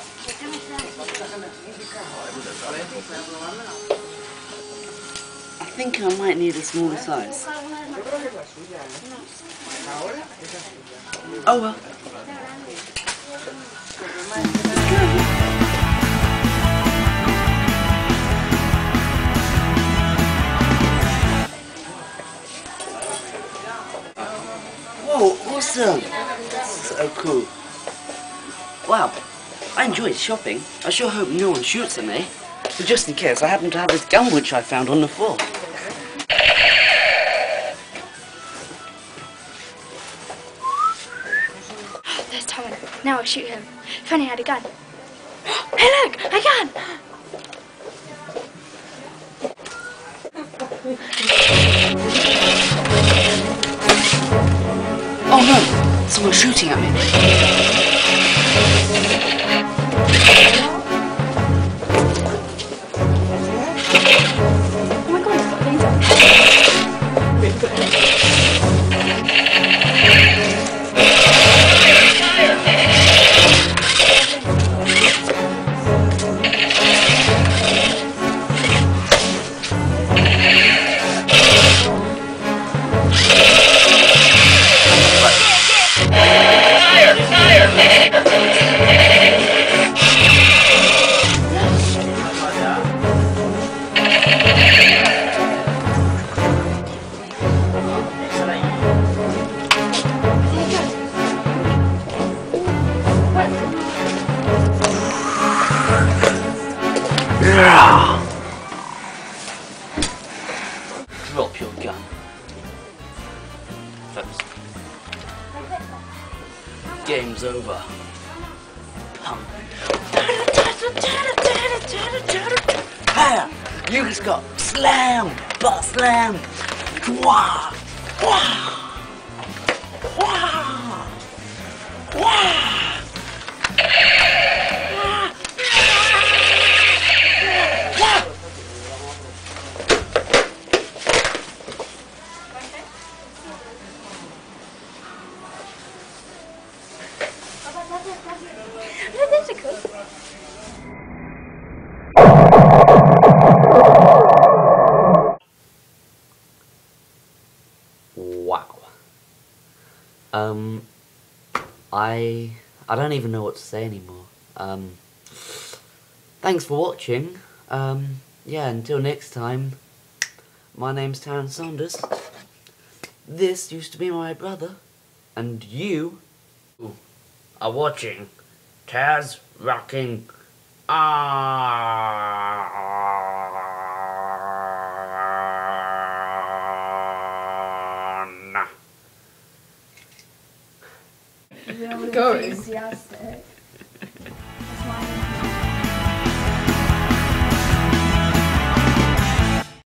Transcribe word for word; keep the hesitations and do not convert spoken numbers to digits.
I think I might need a smaller size. Oh well. Whoa, awesome! So cool. Wow, I enjoyed shopping. I sure hope no one shoots at me. But just in case, I happen to have this gun which I found on the floor. There's Tom. Now I'll shoot him. If only I had a gun. Hey look! A gun! Oh no! Someone's shooting at me. Oh my god, he's got a laser. Drop your gun. Thanks. Game's over. Pump. Ha! You just got slammed! Butt slammed! Wah! Wah! Wah! Wah! Wow. Um, I I don't even know what to say anymore. Um, thanks for watching. Um, yeah, until next time. My name's Taryn Saunders. This used to be my brother, and you are watching tazrockingon. Going. Enthusiastic.